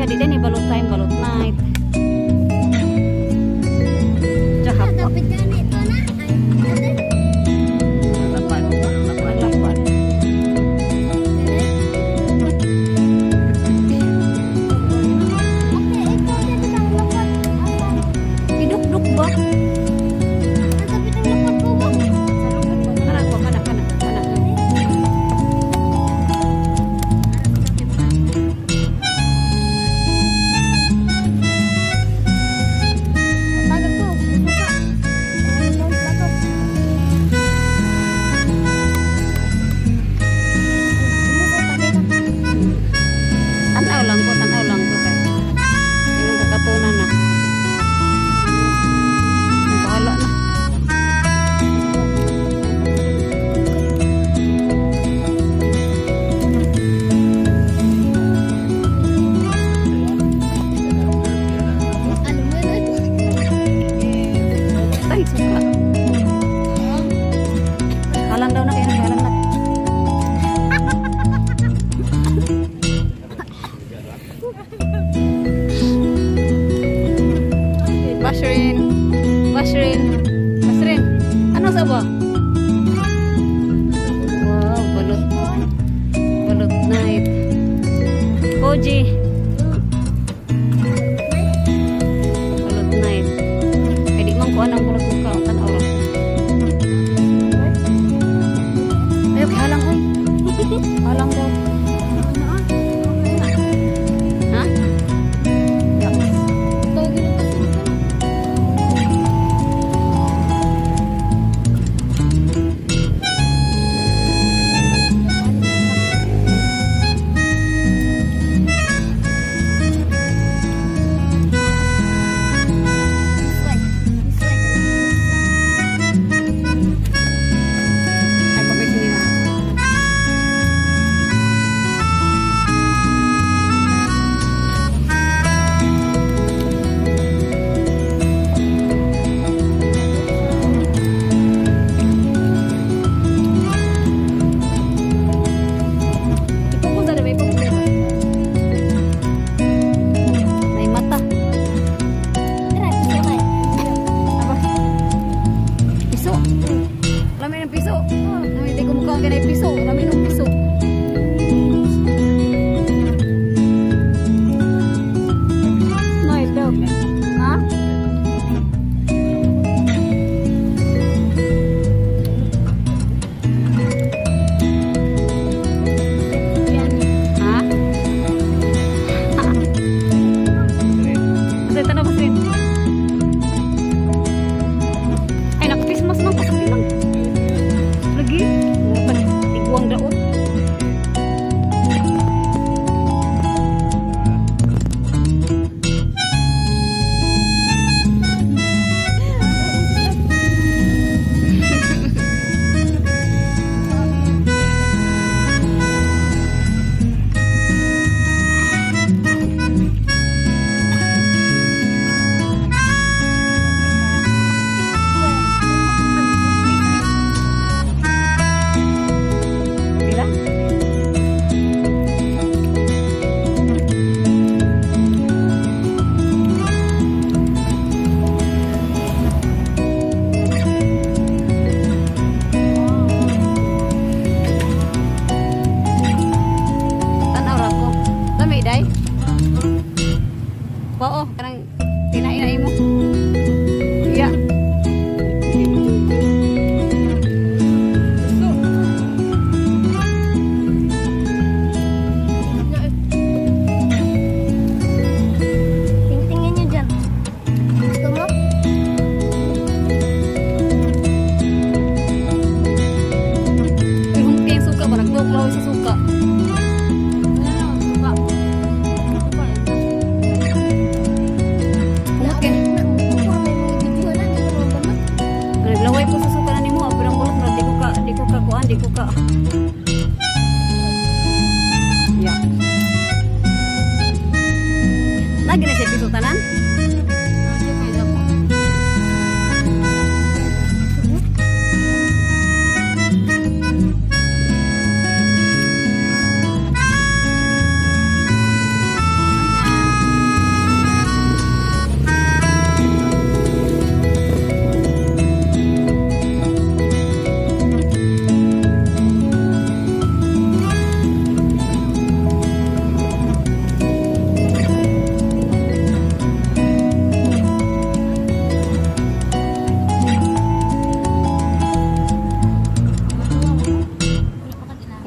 siya di din balot time balot night. Jahap po. Lapan. Duk ba? Tanaw lang ko kay. Yung kakatunan na. Bahala na. Ay, suka. Halang daw na kayo, halang na. Basrin. Ano sa ba? Wow, balot night. Koji. Balot night. Kaya di man ko anang balot muka. Ang tanaw lang. Ayaw, halang ko. Halang daw. Ha?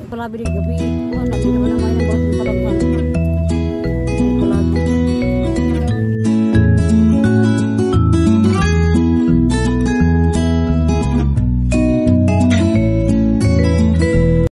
palabi di gabi. Wala di naman ang main ng balat ng palangkan.